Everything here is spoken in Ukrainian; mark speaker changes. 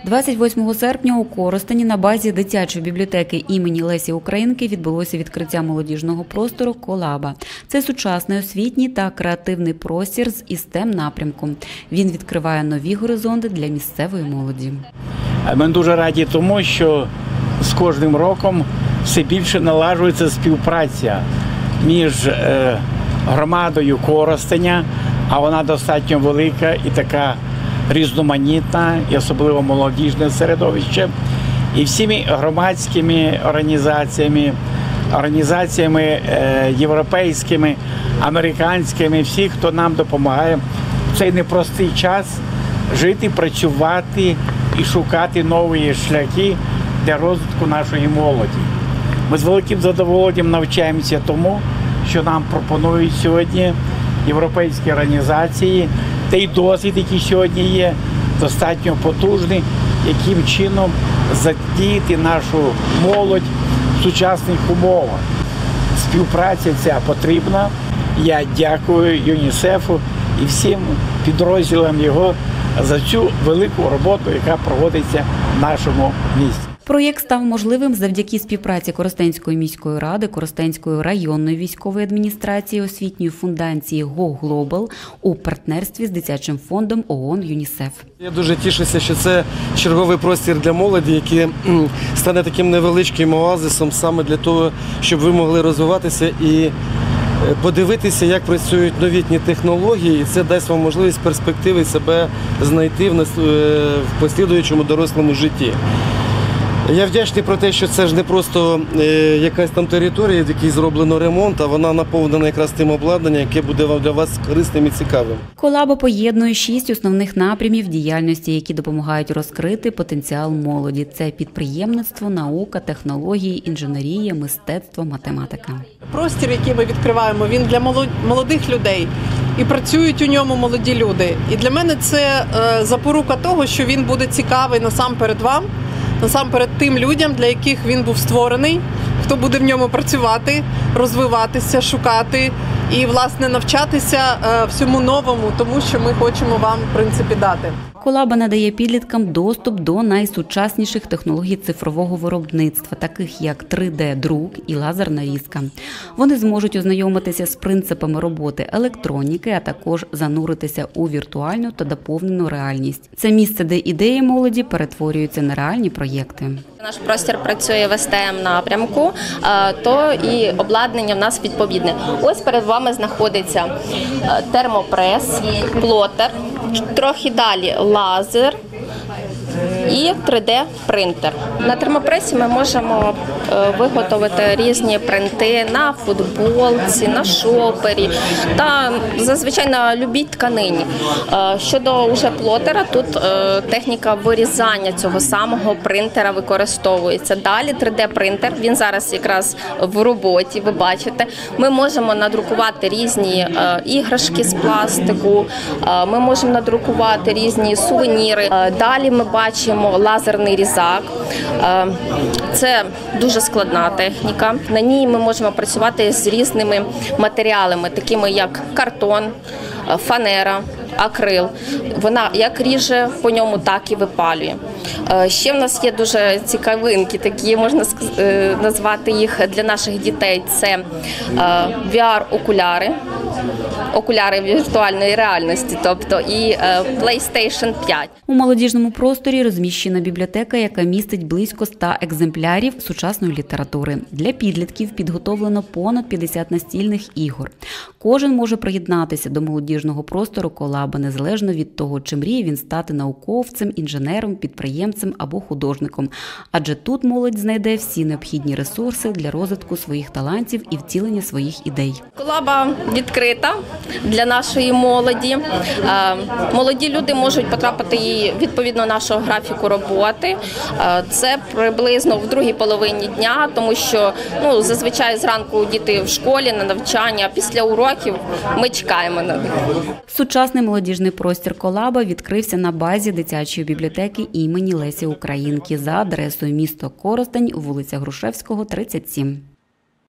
Speaker 1: 28 серпня у Коростені на базі дитячої бібліотеки імені Лесі Українки відбулося відкриття молодіжного простору «Колаба». Це сучасний освітній та креативний простір з STEM-напрямком. Він відкриває нові горизонти для місцевої молоді.
Speaker 2: Ми дуже раді тому, що з кожним роком все більше налагоджується співпраця між громадою Коростеня, а вона достатньо велика і така різноманітна, і особливо молодіжне середовище, і всіми громадськими організаціями європейськими, американськими, всі, хто нам допомагає в цей непростий час жити, працювати і шукати нові шляхи для розвитку нашої молоді. Ми з великим задоволенням навчаємося тому, що нам пропонують сьогодні європейські організації, той досвід, який сьогодні є, достатньо потужний, яким чином задіяти нашу молодь в сучасних умовах. Співпраця ця потрібна. Я дякую ЮНІСЕФу і всім підрозділам його за цю велику роботу, яка проводиться в нашому місті.
Speaker 1: Проєкт став можливим завдяки співпраці Коростенської міської ради, Коростенської районної військової адміністрації, освітньої фундації Go Global у партнерстві з дитячим фондом ООН ЮНІСЕФ.
Speaker 3: Я дуже тішуся, що це черговий простір для молоді, який стане таким невеличким оазисом саме для того, щоб ви могли розвиватися і подивитися, як працюють новітні технології, і це дасть вам можливість перспективи себе знайти в послідуючому дорослому житті. Я вдячний про те, що це ж не просто якась там територія, в якій зроблено ремонт, а вона наповнена якраз тим обладнанням, яке буде для вас корисним і цікавим.
Speaker 1: «Колаба» поєднує 6 основних напрямів діяльності, які допомагають розкрити потенціал молоді. Це підприємництво, наука, технології, інженерія, мистецтво, математика.
Speaker 4: Простір, який ми відкриваємо, він для молодих людей. І працюють у ньому молоді люди. І для мене це запорука того, що він буде цікавий насамперед вам, насамперед тим людям, для яких він був створений, хто буде в ньому працювати, розвиватися, шукати і, власне, навчатися всьому новому, тому що ми хочемо вам, в принципі, дати.
Speaker 1: «Колаба» надає підліткам доступ до найсучасніших технологій цифрового виробництва, таких як 3D-друк і лазерна різка. Вони зможуть ознайомитися з принципами роботи електроніки, а також зануритися у віртуальну та доповнену реальність. Це місце, де ідеї молоді перетворюються на реальні проєкти.
Speaker 5: Наш простір працює в STEM-напрямку, то і обладнання в нас відповідне. Ось перед вами знаходиться термопрес, плотер, трохи далі лазер і 3D-принтер. На термопресі ми можемо виготовити різні принти на футболці, на шопері та зазвичай на любій тканині. Щодо уже плотера, тут техніка вирізання цього самого принтера використовується. Далі 3D-принтер, він зараз якраз в роботі, ви бачите. Ми можемо надрукувати різні іграшки з пластику, ми можемо надрукувати різні сувеніри. Далі ми бачимо лазерний різак. Це дуже складна техніка. На ній ми можемо працювати з різними матеріалами, такими як картон, фанера, акрил. Вона як ріже по ньому, так і випалює. Ще в нас є дуже цікавинки, такі можна назвати їх для наших дітей. Це VR-окуляри, окуляри віртуальної реальності, тобто і PlayStation 5.
Speaker 1: У молодіжному просторі розміщена бібліотека, яка містить близько 100 екземплярів сучасної літератури. Для підлітків підготовлено понад 50 настільних ігор. Кожен може приєднатися до молодіжного простору «Колаба», незалежно від того, чи мріє він стати науковцем, інженером, підприємцем або художником. Адже тут молодь знайде всі необхідні ресурси для розвитку своїх талантів і втілення своїх ідей.
Speaker 5: «Колаба» відкрита для нашої молоді. Молоді люди можуть потрапити відповідно нашого графіку роботи. Це приблизно в другій половині дня, тому що зазвичай зранку діти в школі на навчання, а після уроків ми чекаємо на них.
Speaker 1: Сучасний молодіжний простір «Колаба» відкрився на базі дитячої бібліотеки імені Лесі Українки за адресою місто Коростень, вулиця Грушевського, 37.